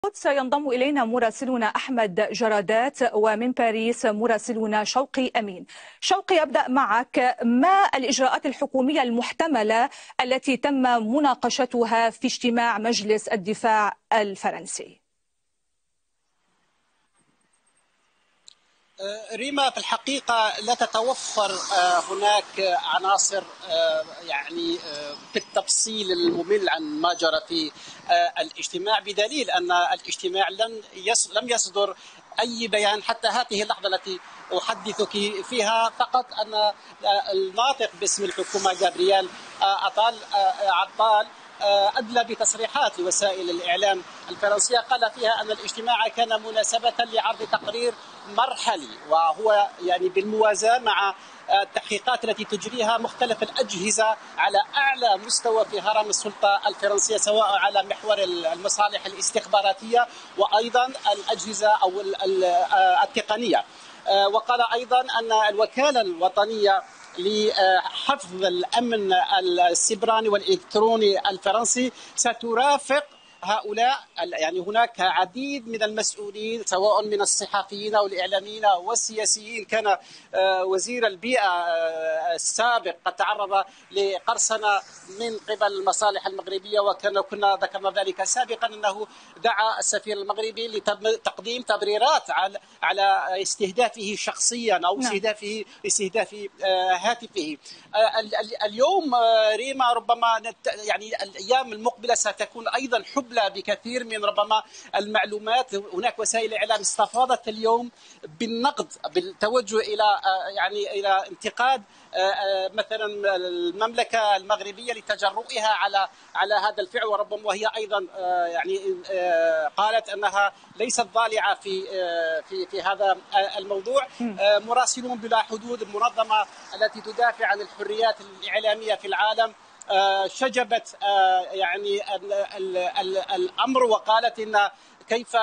سينضم إلينا مراسلنا أحمد جرادات، ومن باريس مراسلنا شوقي أمين. شوقي، أبدأ معك. ما الإجراءات الحكومية المحتملة التي تم مناقشتها في اجتماع مجلس الدفاع الفرنسي؟ ريما، في الحقيقة لا تتوفر هناك عناصر يعني بالتفصيل الممل عن ما جرى في الاجتماع، بدليل أن الاجتماع لم يصدر أي بيان حتى هذه اللحظة التي أحدثك فيها. فقط أن الناطق باسم الحكومة جابرييل عطال أدلى بتصريحات لوسائل الإعلام الفرنسية قال فيها أن الاجتماع كان مناسبة لعرض تقرير مرحلي، وهو يعني بالموازاة مع التحقيقات التي تجريها مختلف الأجهزة على أعلى مستوى في هرم السلطة الفرنسية، سواء على محور المصالح الاستخباراتية وأيضا الأجهزة أو التقنية. وقال أيضا أن الوكالة الوطنية لحفظ الأمن السيبراني والإلكتروني الفرنسي سترافق هؤلاء. يعني هناك عديد من المسؤولين سواء من الصحفيين أو الإعلاميين والسياسيين. كان وزير البيئة السابق قد تعرض لقرصنة من قبل المصالح المغربية، كنا ذكرنا ذلك سابقا أنه دعا السفير المغربي لتقديم تبريرات على استهدافه شخصيا أو استهداف هاتفه. اليوم ريما ربما يعني الأيام المقبلة ستكون أيضا حبلى بكثير من ربما المعلومات. هناك وسائل إعلام استفاضت اليوم بالنقد، بالتوجه إلى انتقاد مثلا المملكة المغربية لتجرؤها على هذا الفعل، وربما وهي أيضا يعني قالت أنها ليست ضالعة في هذا الموضوع. مراسلون بلا حدود، المنظمة التي تدافع عن الحريات الإعلامية في العالم، شجبت يعني الأمر وقالت إن كيف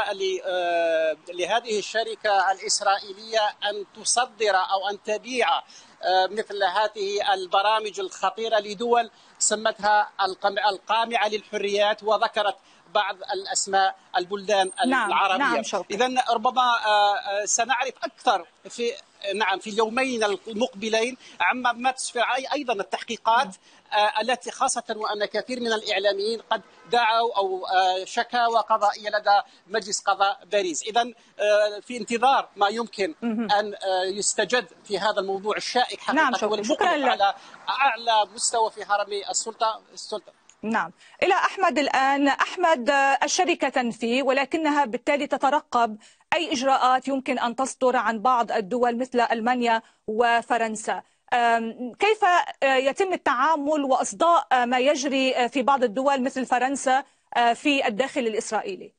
لهذه الشركة الإسرائيلية أن تصدر أو أن تبيع مثل هذه البرامج الخطيرة لدول سمتها القامعة للحريات، وذكرت بعض الأسماء البلدان العربية. نعم. إذن ربما سنعرف أكثر في اليومين المقبلين عما ما تسفر أيضا التحقيقات التي خاصة وأن كثير من الإعلاميين قد دعوا أو شكاوى قضائية لدى مجلس قضاء باريس. إذن في انتظار ما يمكن أن يستجد في هذا الموضوع الشائك حقيقة والمقلق على أعلى مستوى في هرم السلطة. نعم. إلى أحمد الآن. أحمد، الشركة تنفي، ولكنها بالتالي تترقب أي إجراءات يمكن أن تصدر عن بعض الدول مثل ألمانيا وفرنسا. كيف يتم التعامل وإصداء ما يجري في بعض الدول مثل فرنسا في الداخل الإسرائيلي؟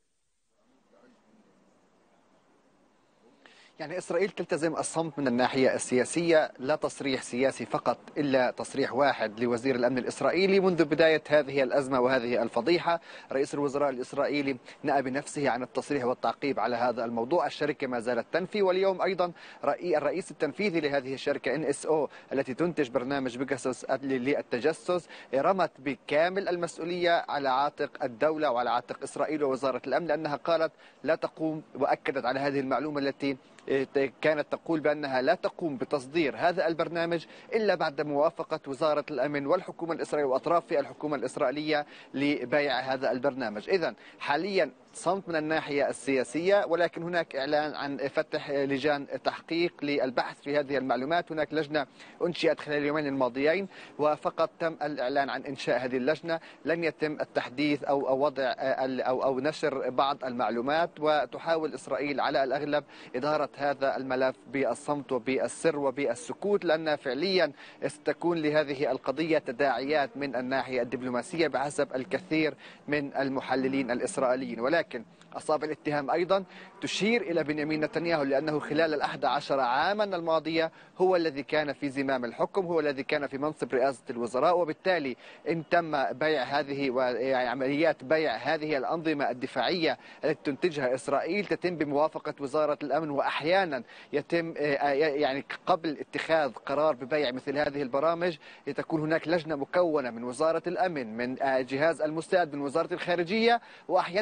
يعني إسرائيل تلتزم الصمت من الناحية السياسية، لا تصريح سياسي فقط إلا تصريح واحد لوزير الأمن الإسرائيلي منذ بداية هذه الأزمة وهذه الفضيحة. رئيس الوزراء الإسرائيلي نأى بنفسه عن التصريح والتعقيب على هذا الموضوع. الشركة ما زالت تنفي، واليوم أيضا الرئيس التنفيذي لهذه الشركة NSO التي تنتج برنامج بيجاسوس للتجسس رمت بكامل المسؤولية على عاتق الدولة وعلى عاتق إسرائيل ووزارة الأمن، لأنها قالت لا تقوم، وأكدت على هذه المعلومة التي كانت تقول بأنها لا تقوم بتصدير هذا البرنامج إلا بعد موافقة وزارة الأمن والحكومة الإسرائيلية وأطراف في الحكومة الإسرائيلية لبيع هذا البرنامج. إذن حاليا صمت من الناحية السياسية، ولكن هناك إعلان عن فتح لجان تحقيق للبحث في هذه المعلومات. هناك لجنة أنشئت خلال اليومين الماضيين وفقط تم الإعلان عن إنشاء هذه اللجنة، لم يتم التحديث أو وضع أو نشر بعض المعلومات، وتحاول إسرائيل على الأغلب إدارة هذا الملف بالصمت وبالسر وبالسكوت، لأن فعليا ستكون لهذه القضية تداعيات من الناحية الدبلوماسية بحسب الكثير من المحللين الإسرائيليين. ولكن أصابع الاتهام أيضا تشير إلى بنيامين نتنياهو، لأنه خلال 11 عاما الماضية هو الذي كان في زمام الحكم، هو الذي كان في منصب رئاسة الوزراء، وبالتالي إن تم بيع هذه وعمليات بيع هذه الأنظمة الدفاعية التي تنتجها إسرائيل تتم بموافقة وزارة الأمن، وأحيانا يتم يعني قبل اتخاذ قرار ببيع مثل هذه البرامج تكون هناك لجنة مكونة من وزارة الأمن، من جهاز الموساد، من وزارة الخارجية، وأحيانا يتم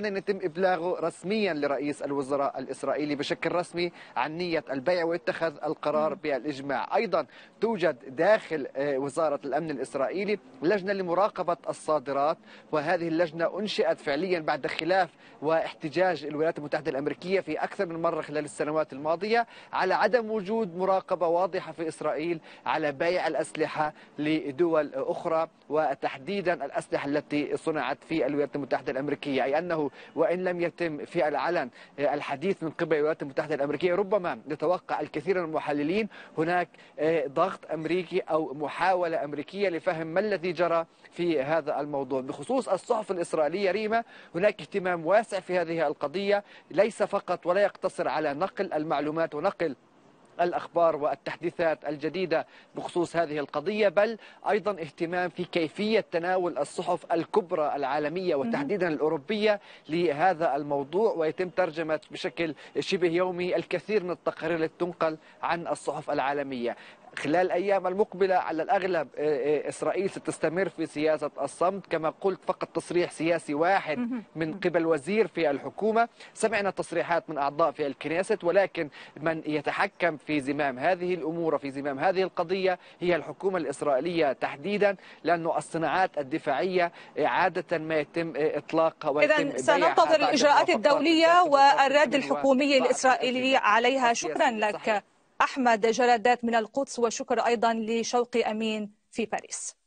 إبلاغه رسميا لرئيس الوزراء الإسرائيلي بشكل رسمي عن نية البيع واتخذ القرار بالإجماع. أيضا توجد داخل وزارة الأمن الإسرائيلي لجنة لمراقبة الصادرات، وهذه اللجنة أنشئت فعليا بعد خلاف واحتجاج الولايات المتحدة الأمريكية في أكثر من مرة خلال السنوات الماضية على عدم وجود مراقبة واضحة في إسرائيل على بيع الأسلحة لدول أخرى، وتحديدا الأسلحة التي صنعت في الولايات المتحدة الأمريكية. أي أنه وإن لم يتم في العلن الحديث من قبل الولايات المتحدة الأمريكية، ربما يتوقع الكثير من المحللين هناك ضغط أمريكي أو محاولة أمريكية لفهم ما الذي جرى في هذا الموضوع. بخصوص الصحف الإسرائيلية ريما، هناك اهتمام واسع في هذه القضية، ليس فقط ولا يقتصر على نقل المعلومات ونقل الأخبار والتحديثات الجديدة بخصوص هذه القضية، بل أيضا اهتمام في كيفية تناول الصحف الكبرى العالمية وتحديدا الأوروبية لهذا الموضوع، ويتم ترجمة بشكل شبه يومي الكثير من التقارير التي تنقل عن الصحف العالمية. خلال الأيام المقبلة على الأغلب إسرائيل ستستمر في سياسة الصمت، كما قلت فقط تصريح سياسي واحد من قبل وزير في الحكومة. سمعنا تصريحات من أعضاء في الكنيست، ولكن من يتحكم في زمام هذه الأمور وفي زمام هذه القضية هي الحكومة الإسرائيلية تحديدا، لأن الصناعات الدفاعية عادة ما يتم إطلاقها ويتم بيعها. إذن سننتظر الإجراءات الدولية والرد الحكومي الإسرائيلي عليها. شكرا لك أحمد جلادات من القدس، وشكر أيضا لشوقي أمين في باريس.